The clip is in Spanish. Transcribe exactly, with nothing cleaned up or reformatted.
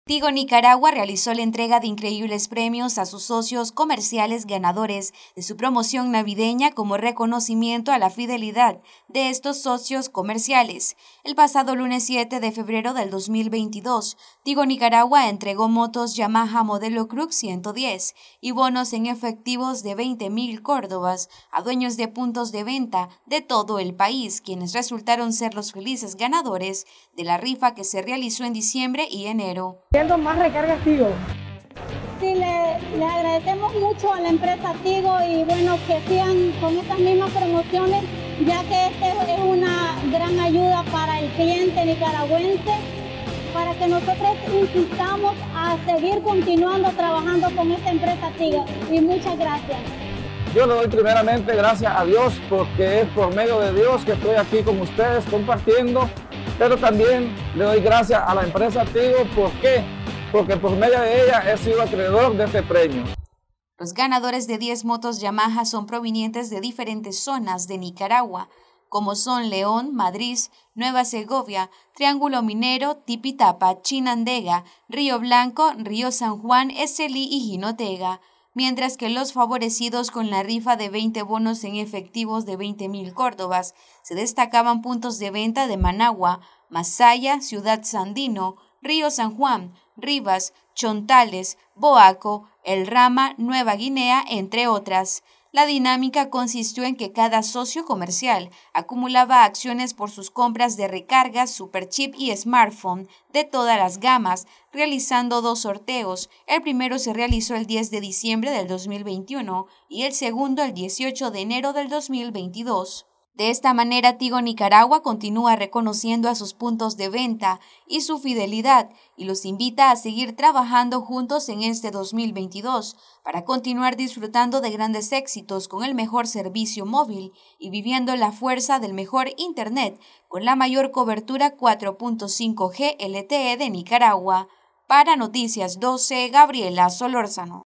Tigo Nicaragua realizó la entrega de increíbles premios a sus socios comerciales ganadores de su promoción navideña como reconocimiento a la fidelidad de estos socios comerciales. El pasado lunes siete de febrero del dos mil veintidós, Tigo Nicaragua entregó motos Yamaha modelo Crux ciento diez y bonos en efectivos de veinte mil córdobas a dueños de puntos de venta de todo el país, quienes resultaron ser los felices ganadores de la rifa que se realizó en diciembre y enero. Más recargas Tigo. Sí, le, le agradecemos mucho a la empresa Tigo y bueno, que sigan con estas mismas promociones, ya que este es una gran ayuda para el cliente nicaragüense, para que nosotros insistamos a seguir continuando trabajando con esta empresa Tigo. Y muchas gracias. Yo le doy primeramente gracias a Dios, porque es por medio de Dios que estoy aquí con ustedes compartiendo, pero también le doy gracias a la empresa Tigo. ¿Por qué? Porque por medio de ella he sido acreedor de este premio. Los ganadores de diez motos Yamaha son provenientes de diferentes zonas de Nicaragua, como son León, Madrid, Nueva Segovia, Triángulo Minero, Tipitapa, Chinandega, Río Blanco, Río San Juan, Estelí y Jinotega, mientras que los favorecidos con la rifa de veinte bonos en efectivos de veinte mil córdobas se destacaban puntos de venta de Managua, Masaya, Ciudad Sandino, Río San Juan, Rivas, Chontales, Boaco, El Rama, Nueva Guinea, entre otras. La dinámica consistió en que cada socio comercial acumulaba acciones por sus compras de recargas, superchip y smartphone de todas las gamas, realizando dos sorteos. El primero se realizó el diez de diciembre del dos mil veintiuno y el segundo el dieciocho de enero del dos mil veintidós. De esta manera, Tigo Nicaragua continúa reconociendo a sus puntos de venta y su fidelidad y los invita a seguir trabajando juntos en este dos mil veintidós para continuar disfrutando de grandes éxitos con el mejor servicio móvil y viviendo la fuerza del mejor Internet con la mayor cobertura cuatro punto cinco G L T E de Nicaragua. Para Noticias doce, Gabriela Solórzano.